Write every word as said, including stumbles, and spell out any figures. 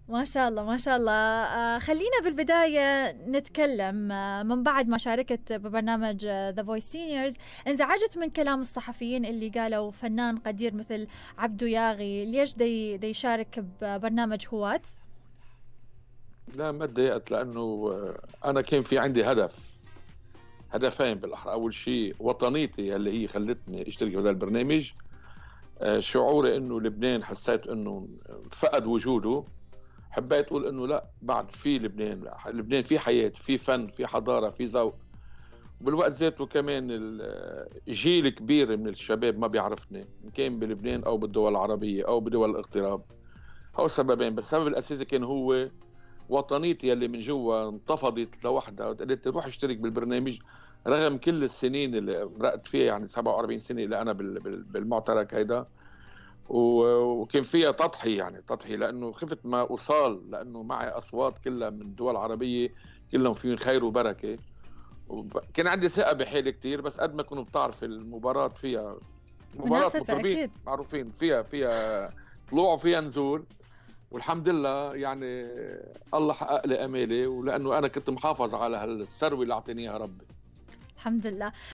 ما شاء الله ما شاء الله. آه خلينا بالبداية نتكلم. آه من بعد ما شاركت ببرنامج ذا فويس سينيورز انزعجت من كلام الصحفيين اللي قالوا فنان قدير مثل عبدو ياغي ليش دي, دي يشارك ببرنامج هواة؟ لا ما تضايقت، لأنه أنا كان في عندي هدف هدفين بالأحرى. أول شيء وطنيتي اللي هي خلتني اشترك بهذا البرنامج. شعوري إنه لبنان حسيت إنه فقد وجوده. حبيت أقول إنه لا، بعد في لبنان لبنان في حياة، في فن، في حضارة، في ذوق. بالوقت ذاته كمان جيل كبير من الشباب ما بيعرفني، إن كان بلبنان أو بالدول العربية أو بدول الاغتراب. هو سببين، بس السبب الأساسي كان هو وطنيتي اللي من جوا انتفضت لوحدها وقالت لي روح اشترك بالبرنامج. رغم كل السنين اللي مرقت فيها، يعني سبعة وأربعين سنة اللي أنا بالمعترك هيدا، وكان فيها تضحية، يعني تضحية لأنه خفت ما أوصل، لأنه معي أصوات كلها من دول عربية كلهم فيهم خير وبركة. كان عندي ثقة بحالي كتير، بس قد ما كنت بتعرف المباراة فيها مباراة مطربين معروفين، فيها فيها طلوع وفيها نزول. والحمد لله يعني الله حقق لي امالي، ولانه انا كنت محافظ على هالثروه اللي اعطاني اياها ربي. الحمد لله.